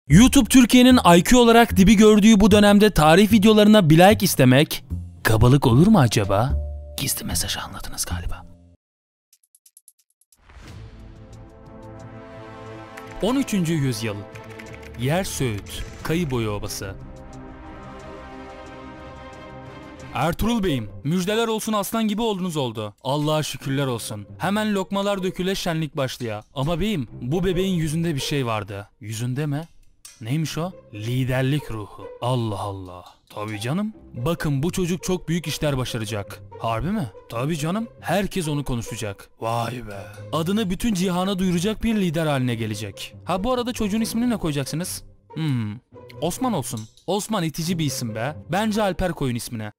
YouTube Türkiye'nin IQ olarak dibi gördüğü bu dönemde tarih videolarına bir like istemek kabalık olur mu acaba? Gizli mesaj anladınız galiba. 13. yüzyıl. Yer Söğüt, Kayıboyu Obası. Ertuğrul Bey'im, müjdeler olsun, aslan gibi oldunuz oldu. Allah'a şükürler olsun. Hemen lokmalar döküle, şenlik başlaya. Ama beyim, bu bebeğin yüzünde bir şey vardı. Yüzünde mi? Neymiş o? Liderlik ruhu. Allah Allah. Tabii canım. Bakın, bu çocuk çok büyük işler başaracak. Harbi mi? Tabii canım. Herkes onu konuşacak. Vay be. Adını bütün cihana duyuracak bir lider haline gelecek. Ha, bu arada çocuğun ismini ne koyacaksınız? Osman olsun. Osman itici bir isim be. Bence Alper koyun ismine.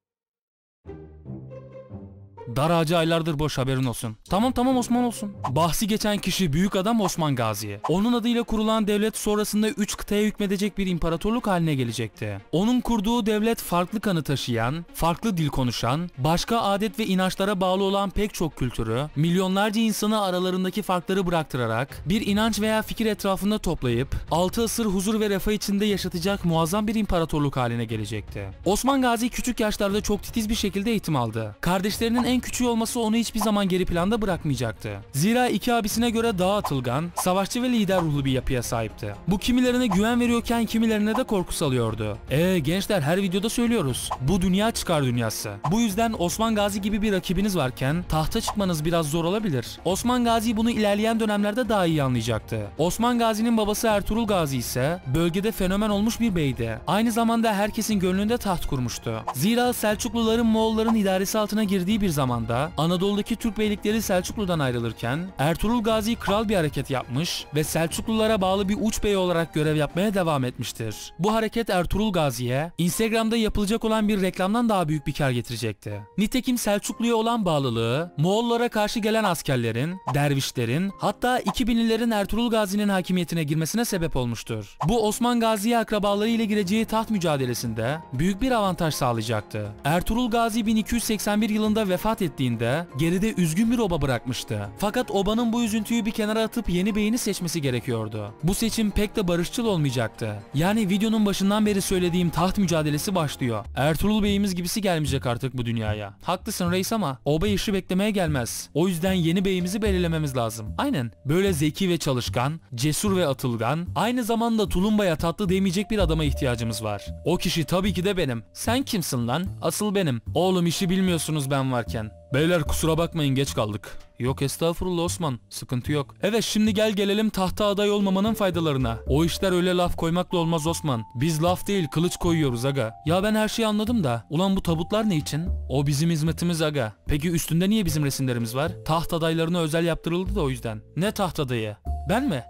Dar ağacı aylardır boş, haberin olsun. Tamam Osman olsun. Bahsi geçen kişi büyük adam Osman Gazi. Onun adıyla kurulan devlet sonrasında 3 kıtaya hükmedecek bir imparatorluk haline gelecekti. Onun kurduğu devlet farklı kanı taşıyan, farklı dil konuşan, başka adet ve inançlara bağlı olan pek çok kültürü, milyonlarca insanı aralarındaki farkları bıraktırarak bir inanç veya fikir etrafında toplayıp 6 asır huzur ve refah içinde yaşatacak muazzam bir imparatorluk haline gelecekti. Osman Gazi küçük yaşlarda çok titiz bir şekilde eğitim aldı. Kardeşlerinin en küçüğü olması onu hiçbir zaman geri planda bırakmayacaktı. Zira iki abisine göre daha atılgan, savaşçı ve lider ruhlu bir yapıya sahipti. Bu kimilerine güven veriyorken kimilerine de korku salıyordu. Gençler, her videoda söylüyoruz. Bu dünya çıkar dünyası. Bu yüzden Osman Gazi gibi bir rakibiniz varken tahta çıkmanız biraz zor olabilir. Osman Gazi bunu ilerleyen dönemlerde daha iyi anlayacaktı. Osman Gazi'nin babası Ertuğrul Gazi ise bölgede fenomen olmuş bir beydi. Aynı zamanda herkesin gönlünde taht kurmuştu. Zira Selçukluların Moğolların idaresi altına girdiği bir zamanda Anadolu'daki Türk beylikleri Selçuklu'dan ayrılırken Ertuğrul Gazi kral bir hareket yapmış ve Selçuklulara bağlı bir uç bey olarak görev yapmaya devam etmiştir. Bu hareket Ertuğrul Gazi'ye Instagram'da yapılacak olan bir reklamdan daha büyük bir kar getirecekti. Nitekim Selçuklu'ya olan bağlılığı Moğollara karşı gelen askerlerin, dervişlerin, hatta 2000'lilerin Ertuğrul Gazi'nin hakimiyetine girmesine sebep olmuştur. Bu Osman Gazi'ye akrabaları ile gireceği taht mücadelesinde büyük bir avantaj sağlayacaktı. Ertuğrul Gazi 1281 yılında vefat ettiğinde geride üzgün bir oba bırakmıştı. Fakat obanın bu üzüntüyü bir kenara atıp yeni beyini seçmesi gerekiyordu. Bu seçim pek de barışçıl olmayacaktı. Yani videonun başından beri söylediğim taht mücadelesi başlıyor. Ertuğrul Bey'imiz gibisi gelmeyecek artık bu dünyaya. Haklısın reis ama oba işi beklemeye gelmez. O yüzden yeni beyimizi belirlememiz lazım. Aynen. Böyle zeki ve çalışkan, cesur ve atılgan, aynı zamanda tulumbaya tatlı demeyecek bir adama ihtiyacımız var. O kişi tabii ki de benim. Sen kimsin lan? Asıl benim. Oğlum, işi bilmiyorsunuz ben varken. Beyler kusura bakmayın, geç kaldık. Yok estağfurullah Osman, sıkıntı yok. Evet, şimdi gelelim tahta aday olmamanın faydalarına. O işler öyle laf koymakla olmaz Osman. Biz laf değil kılıç koyuyoruz aga. Ya ben her şeyi anladım da ulan bu tabutlar ne için? O bizim hizmetimiz aga. Peki üstünde niye bizim resimlerimiz var? Taht adaylarına özel yaptırıldı da o yüzden. Ne taht adayı? Ben mi?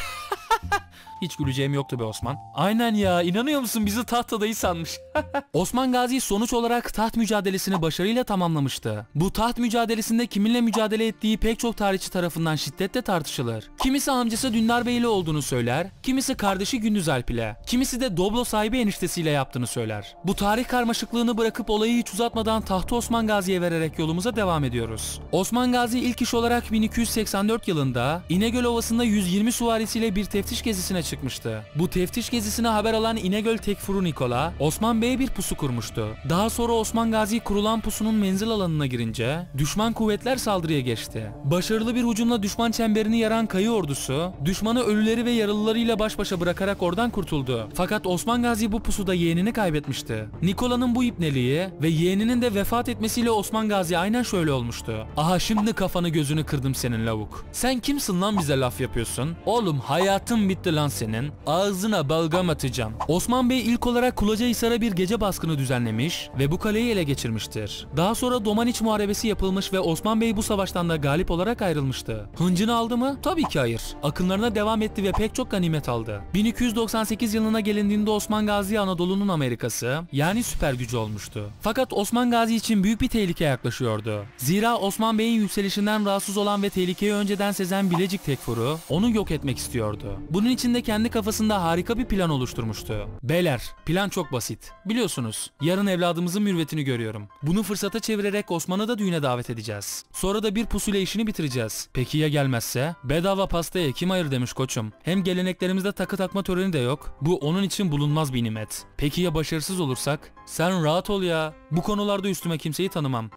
Hiç güleceğim yoktu be Osman. Aynen ya, inanıyor musun, bizi taht adayı sanmış. Osman Gazi sonuç olarak taht mücadelesini başarıyla tamamlamıştı. Bu taht mücadelesinde kiminle mücadele ettiği pek çok tarihçi tarafından şiddetle tartışılır. Kimisi amcası Dündar Bey ile olduğunu söyler, kimisi kardeşi Gündüz Alp ile, kimisi de Doblo sahibi eniştesiyle yaptığını söyler. Bu tarih karmaşıklığını bırakıp olayı hiç uzatmadan tahtı Osman Gazi'ye vererek yolumuza devam ediyoruz. Osman Gazi ilk iş olarak 1284 yılında İnegöl Ovası'nda 120 süvarisiyle bir teftiş gezisine çıkmıştı. Bu teftiş gezisine haber alan İnegöl Tekfuru Nikola, Osman Bey'e bir pusu kurmuştu. Daha sonra Osman Gazi kurulan pusunun menzil alanına girince düşman kuvvetler saldırıya geçti. Başarılı bir hücumla düşman çemberini yaran Kayı ordusu, düşmanı ölüleri ve yaralılarıyla baş başa bırakarak oradan kurtuldu. Fakat Osman Gazi bu pusuda yeğenini kaybetmişti. Nikola'nın bu ipneliği ve yeğeninin de vefat etmesiyle Osman Gazi aynen şöyle olmuştu. Aha, şimdi kafanı gözünü kırdım senin lavuk. Sen kimsin lan bize laf yapıyorsun? Oğlum, hayatın bitti lan senin. Ağzına balgam atacağım. Osman Bey ilk olarak Kulacahisar'a bir gece baskını düzenlemiş ve bu kaleyi ele geçirmiştir. Daha sonra Domaniç Muharebesi yapılmış ve Osman Bey bu savaştan da galip olarak ayrılmıştı. Hıncını aldı mı? Tabii ki hayır. Akınlarına devam etti ve pek çok ganimet aldı. 1298 yılına gelindiğinde Osman Gazi Anadolu'nun Amerikası, yani süper gücü olmuştu. Fakat Osman Gazi için büyük bir tehlike yaklaşıyordu. Zira Osman Bey'in yükselişinden rahatsız olan ve tehlikeyi önceden sezen Bilecik Tekfuru onu yok etmek istiyordu. Bunun için de kendi kafasında harika bir plan oluşturmuştu. Beyler, plan çok basit. Biliyorsunuz, yarın evladımızın mürüvvetini görüyorum. Bunu fırsata çevirerek Osman'ı da düğüne davet edeceğiz. Sonra da bir pusuyla işini bitireceğiz. Peki ya gelmezse? Bedava pastaya kim hayır demiş koçum. Hem geleneklerimizde takı takma töreni de yok. Bu onun için bulunmaz bir nimet. Peki ya başarısız olursak? Sen rahat ol ya. Bu konularda üstüme kimseyi tanımam.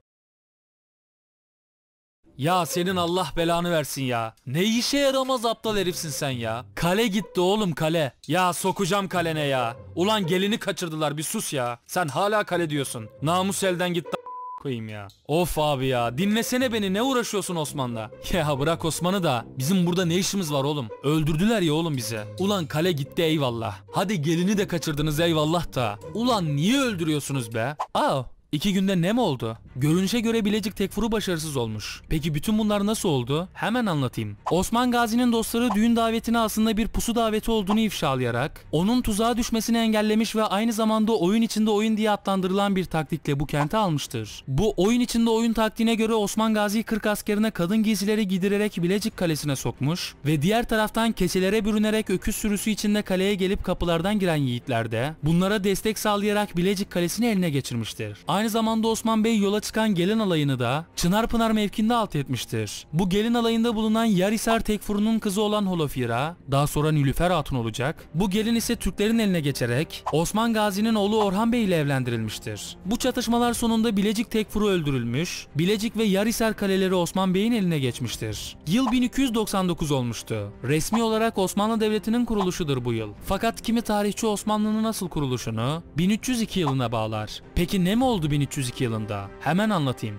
Ya senin Allah belanı versin ya. Ne işe yaramaz aptal herifsin sen ya. Kale gitti oğlum, kale. Ya sokacağım kalene ya. Ulan gelini kaçırdılar, bir sus ya. Sen hala kale diyorsun. Namus elden gitti koyayım ya. Of abi ya, dinlesene beni, ne uğraşıyorsun Osman'la? Ya bırak Osman'ı da, bizim burada ne işimiz var oğlum? Öldürdüler ya oğlum bizi. Ulan kale gitti eyvallah. Hadi gelini de kaçırdınız eyvallah da. Ulan niye öldürüyorsunuz be? 2 günde ne mi oldu? Görünüşe göre Bilecik Tekfur'u başarısız olmuş. Peki bütün bunlar nasıl oldu? Hemen anlatayım. Osman Gazi'nin dostları düğün davetini aslında bir pusu daveti olduğunu ifşalayarak onun tuzağa düşmesini engellemiş ve aynı zamanda oyun içinde oyun diye adlandırılan bir taktikle bu kenti almıştır. Bu oyun içinde oyun taktiğine göre Osman Gazi 40 askerine kadın giysileri giydirerek Bilecik Kalesi'ne sokmuş ve diğer taraftan keçelere bürünerek öküz sürüsü içinde kaleye gelip kapılardan giren yiğitler de bunlara destek sağlayarak Bilecik Kalesi'ni eline geçirmiştir. Aynı zamanda Osman Bey yola çıkan gelin alayını da Çınarpınar mevkinde alt etmiştir. Bu gelin alayında bulunan Yarhisar Tekfuru'nun kızı olan Holofira, daha sonra Nilüfer Hatun olacak. Bu gelin ise Türklerin eline geçerek Osman Gazi'nin oğlu Orhan Bey ile evlendirilmiştir. Bu çatışmalar sonunda Bilecik Tekfuru öldürülmüş, Bilecik ve Yarhisar kaleleri Osman Bey'in eline geçmiştir. Yıl 1299 olmuştu. Resmi olarak Osmanlı Devleti'nin kuruluşudur bu yıl. Fakat kimi tarihçi Osmanlı'nın asıl kuruluşunu 1302 yılına bağlar. Peki ne mi oldu 1302 yılında? Hemen anlatayım.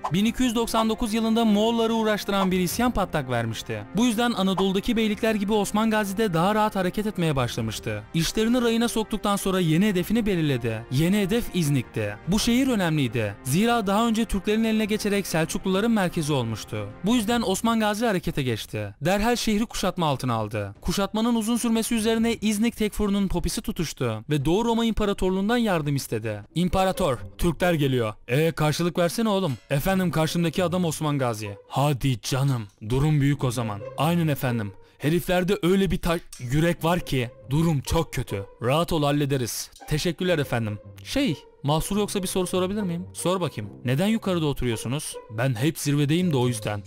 1299 yılında Moğolları uğraştıran bir isyan patlak vermişti. Bu yüzden Anadolu'daki beylikler gibi Osman Gazi de daha rahat hareket etmeye başlamıştı. İşlerini rayına soktuktan sonra yeni hedefini belirledi. Yeni hedef İznik'ti. Bu şehir önemliydi. Zira daha önce Türklerin eline geçerek Selçukluların merkezi olmuştu. Bu yüzden Osman Gazi harekete geçti. Derhal şehri kuşatma altına aldı. Kuşatmanın uzun sürmesi üzerine İznik Tekfuru'nun popisi tutuştu ve Doğu Roma İmparatorluğundan yardım istedi. İmparator, Türkler geliyor. Karşılık versene oğlum. Efendim, karşımdaki adam Osman Gazi. Hadi canım. Durum büyük o zaman. Aynen efendim. Heriflerde öyle bir yürek var ki durum çok kötü. Rahat ol, hallederiz. Teşekkürler efendim. Mahsur yoksa bir soru sorabilir miyim? Sor bakayım. Neden yukarıda oturuyorsunuz? Ben hep zirvedeyim de o yüzden.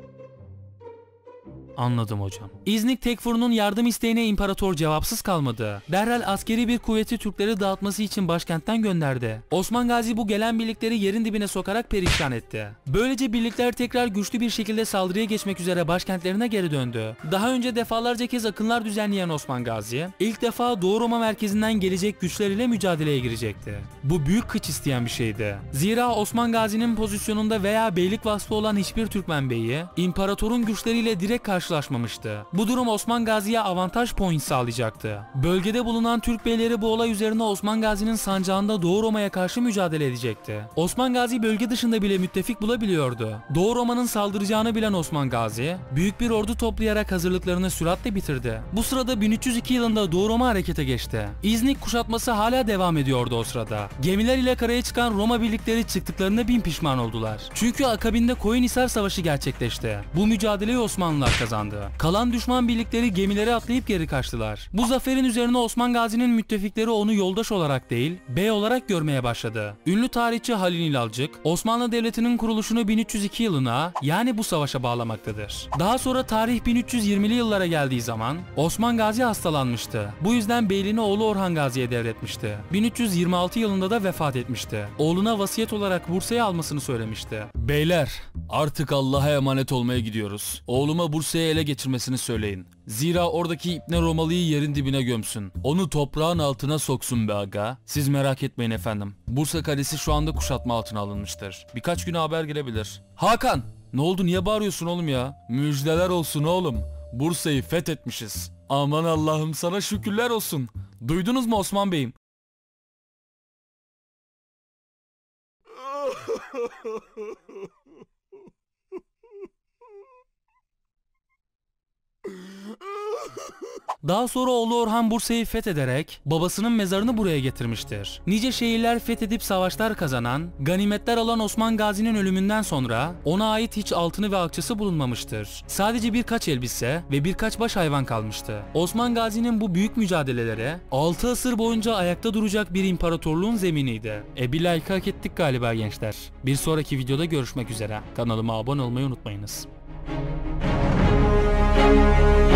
Anladım hocam. İznik Tekfuru'nun yardım isteğine imparator cevapsız kalmadı. Derhal askeri bir kuvveti Türkleri dağıtması için başkentten gönderdi. Osman Gazi bu gelen birlikleri yerin dibine sokarak perişan etti. Böylece birlikler tekrar güçlü bir şekilde saldırıya geçmek üzere başkentlerine geri döndü. Daha önce defalarca kez akınlar düzenleyen Osman Gazi, ilk defa Doğu Roma merkezinden gelecek güçler ile mücadeleye girecekti. Bu büyük kıç isteyen bir şeydi. Zira Osman Gazi'nin pozisyonunda veya beylik vasfı olan hiçbir Türkmen beyi, imparatorun güçleriyle direkt karşılaşmamıştı. Bu durum Osman Gazi'ye avantaj point sağlayacaktı. Bölgede bulunan Türk beyleri bu olay üzerine Osman Gazi'nin sancağında Doğu Roma'ya karşı mücadele edecekti. Osman Gazi bölge dışında bile müttefik bulabiliyordu. Doğu Roma'nın saldıracağını bilen Osman Gazi, büyük bir ordu toplayarak hazırlıklarını süratle bitirdi. Bu sırada 1302 yılında Doğu Roma harekete geçti. İznik kuşatması hala devam ediyordu o sırada. Gemiler ile karaya çıkan Roma birlikleri çıktıklarında bin pişman oldular. Çünkü akabinde Koyunhisar Savaşı gerçekleşti. Bu mücadeleyi Osmanlılar kazandı. Kalan düşman birlikleri gemilere atlayıp geri kaçtılar. Bu zaferin üzerine Osman Gazi'nin müttefikleri onu yoldaş olarak değil, bey olarak görmeye başladı. Ünlü tarihçi Halil İlalcık, Osmanlı Devleti'nin kuruluşunu 1302 yılına, yani bu savaşa bağlamaktadır. Daha sonra tarih 1320'li yıllara geldiği zaman Osman Gazi hastalanmıştı. Bu yüzden beyliğini oğlu Orhan Gazi'ye devretmişti. 1326 yılında da vefat etmişti. Oğluna vasiyet olarak Bursa'ya almasını söylemişti. Beyler, artık Allah'a emanet olmaya gidiyoruz. Oğluma Bursa'ya ele geçirmesini söyleyin. Zira oradaki İbne Romalı'yı yerin dibine gömsün. Onu toprağın altına soksun be aga. Siz merak etmeyin efendim. Bursa Kalesi şu anda kuşatma altına alınmıştır. Birkaç güne haber gelebilir. Hakan! Ne oldu, niye bağırıyorsun oğlum ya? Müjdeler olsun oğlum. Bursa'yı fethetmişiz. Aman Allah'ım, sana şükürler olsun. Duydunuz mu Osman Bey'im? Daha sonra oğlu Orhan Bursa'yı fethederek babasının mezarını buraya getirmiştir. Nice şehirler fethedip savaşlar kazanan, ganimetler alan Osman Gazi'nin ölümünden sonra ona ait hiç altını ve akçesi bulunmamıştır. Sadece birkaç elbise ve birkaç baş hayvan kalmıştı. Osman Gazi'nin bu büyük mücadeleleri 6 asır boyunca ayakta duracak bir imparatorluğun zeminiydi. Bir like hak ettik galiba gençler. Bir sonraki videoda görüşmek üzere. Kanalıma abone olmayı unutmayınız.